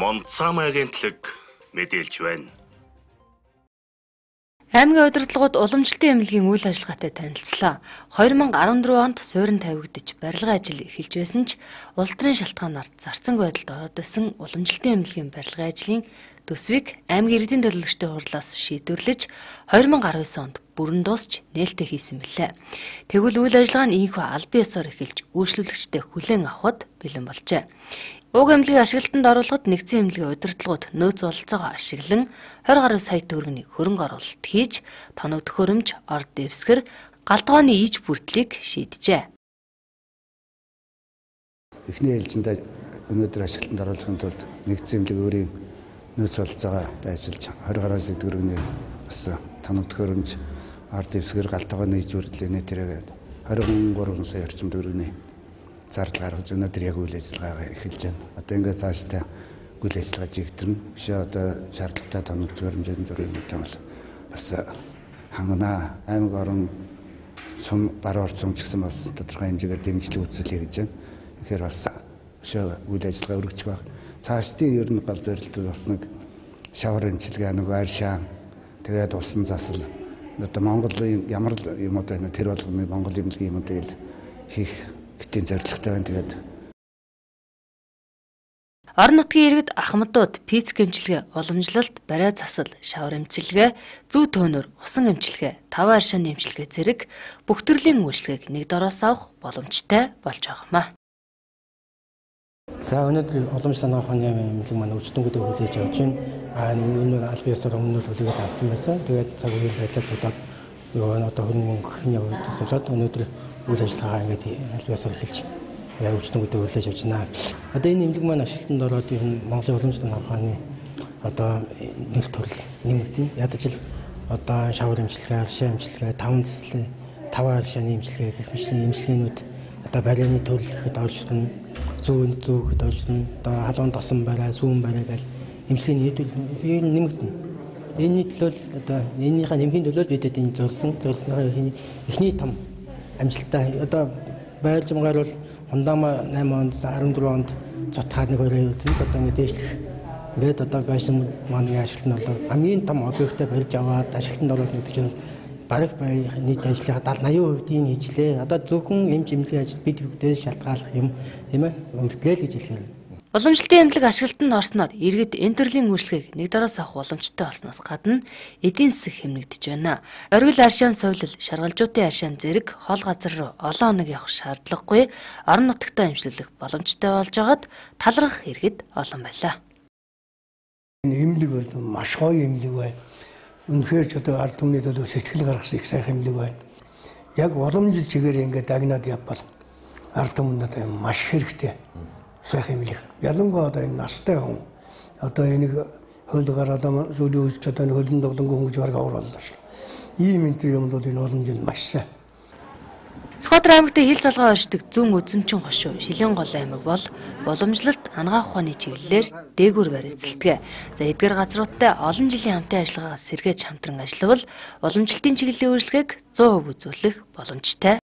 Монцам агентлаг мэдээлж байна. Аймгийн удирдлагууд уламжлалтын эмнэлгийн үйл ажиллагаатай танилцлаа. 2014 онд суурин тавигдаж барилгын ажил эхэлж байсан ч улс төрийн шалтгаанаар зарцсан байдалд ороод байсан уламжлалтын эмнэлгийн барилгын ажлын төсвийг аймгийн иргэдийн төлөөлөгчдийн хурлаас шийдвэрлэж 2019 онд бүрэн дуусч нээлттэй хийсэн билээ. Тэгвэл үйл ажиллагаа нь ийхүү албан ёсоор эхэлж үйлчлүүлэгчтэй хүлээн авахд бэлэн болжээ. Уг эмнэлгийг ашиглалтанд оруулахад нэгдсэн эмнэлгийн удирдлагууд нөөц бололцоогоо ашиглан 20 гаруй сая төгрөгийн хөрөнгө оруулалт хийж тоног төхөөрөмж, орд дэвсгэр, галтгооны иж бүрдлийг шийджээ. Эхний ээлжиндээ өнөөдөр ашиглалтанд оруулахын тулд нэгдсэн эмнэлэг өөрийн нөөц бололцоогоо ажиллаж 20 гаруй сая төгрөгийн бас тоног төхөөрөмж, орд дэвсгэр, галтгооны иж бүрдлийг нэтээрээ 23 сая орчим төгрөгийн зардал гаргаж өнөөдөр яг үйл ажиллагаагаа эхэлж байна. Одоо ингээд цаашдаа үйл ажиллагаа жигдэрнэ. Бишээ одоо шаардлагатай тоног төхөөрөмжийн зөрүүнүүдтэй бол бас хангана. Аймаг орон сум баруун орц сум ч гэсэн бас тодорхой хэмжээгээр дэмжлэг үзүүлэе гэж байна. Тэгэхээр бас бишээ үйл ажиллагаа өргөжих байх. Цаашдын ер нь гал зорилтууд бас нэг шавар эмчилгээ, нэг арь шаан, тэгээд усан засал. Одоо Монголын ямар юмуд байна тэр болгоны Монгол эмнэлгийн юмудыг хийх гэтийн зорилготой байна. Тэгээд орон нутгийн иргэд ахмадууд пицц эмчилгээ, уламжлалт, барай засал, шавар эмчилгээ, зүү төөнөр, усан эмчилгээ, тав аршааны эмчилгээ зэрэг бүх төрлийн үйлчлэгийг нэг дороос авах боломжтой болж байгаамаа. За өнөөдөр уламжлалт авахны эмнэлэг маань өчтөнгөдөө хүлээж авч байна. Энэ албан ёсоор өмнө нь хүлээгээд авсан байсан. Тэгээд цаг үеийн байдлаас болоод одоо хөрөнгө мөнгөний хувьд болоод өнөөдөр үйл ажиллагаа ингээд албан ёсоор эхэлж өчтөнгөдөө хүлээж авч байна. Одоо энэ эмнэлэг маань ашиглалтанд ороод Монголын уламжлалт авахны одоо нэр төрөл нэмэгдэнэ. Ядаж л одоо шавар эмчилгээ, аршаа эмчилгээ, таван цэцлээ, тав аршааны эмчилгээ гэх мэт эмчилгээнүүд одоо барайны төрөл гэхэд оржирна, зүүхэд оржирна, одоо халуун тосон барай, сүүн барай гэл эмчилгээний нийт нэмэгдэнэ. Энэ төлөөл одоо энийхээ нэмхийн төлөө бидэд энэ зорилсны эхний том амжилттай одоо байр жимгаар бол Хундама 8 онд 14 онд цутгаад нэг өрөө үзсэн. Одоо ингэ дээшлэх. Ингээд одоо байшин маань ашиглалт нь бол хамгийн том объектыг барьж аваад ашиглалтанд оруулах гэдэг чинь бараг нийт ажлынхаа 70-80% хийжлээ. Одоо зөвхөн эмч эмнэлгийн ажил бид бүгдээ шалтгааллах юм тийм ээ. Үлдлээ л гэж хэлэхээр. Уламжлалтын эмнэлэг ашиглалтанд орсноор иргэд энэ төрлийн үйлчлэгийг нэг дороос авах боломжтой болсноос гадна эдийн засаг хэмнэгдэж байна. Оргил аршаан сувлал, шаргалжуутын аршаан зэрэг хол газар руу олон хоног явах шаардлагагүй орон нутагтаа эмчлүүлэх боломжтой болж байгаад талархах иргэд олон байлаа. Энэ эмнэлэг бол маш гоё эмнэлэг байна. Үнэхээр ч одоо ард түмний төлөө сэтгэл гаргасан их сайхан эмнэлэг байна. Яг уламжлал чигээр ингээд дагнаад явбал ард түмэнд маш хэрэгтэй. Сайхан эмнэлэг. Ялангуяа одоо энэ настай хүн одоо энийг хөлөөр одоо сүүлийн үед ч одоо хөлн тоглонгүй хүн гэж бараг авар боллоо шүү. Ийм энэ юм бол энэ олон жил маш сайн. Сүхбаатар аймагт хил залгаа оршдог зүүн үзэмчин хошуу Шилэн гол аймаг бол уламжлалт анагаах ухааны чиглэлээр дээгүүр баригддаг. За эдгээр газруудтай олон жилийн хамтын ажиллагаагаа сэргээж хамтран ажиллавал уламжлалтын чиглэлийн үйлчлэгийг 100% үзүүлэх боломжтой